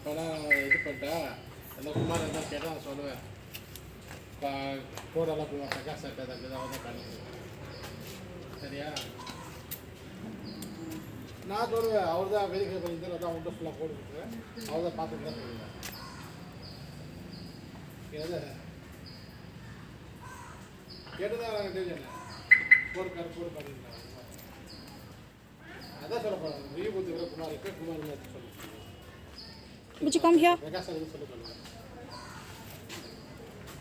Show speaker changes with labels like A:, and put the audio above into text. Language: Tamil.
A: அப்போலாம் இது பண்ணிட்டேன் அந்த குமார் என்ன கேட்டால் நான் சொல்லுவேன் கோடெல்லாம் போடுவான் பிரகாஷ் சட்டை தம்பி தான் வந்து பண்ணி சரியா நான் சொல்லுவேன் அவர் தான் வெளியே பண்ணிட்டு தான் உண்டு ஃபுல்லாக போட்டுருக்கேன் அவர் தான் பார்த்துட்டு தான் சொல்லுவேன் எது கேட்டுதான் நாங்கள் தெரியும் போடுக்காரு அதான் சொல்ல போகிறேன் ரீபூத்துக்கிற குமார் இப்போ குமார் சொல்லுங்கள்
B: Would you come here?
A: Prakash சொல்ல சொல்லுவேன்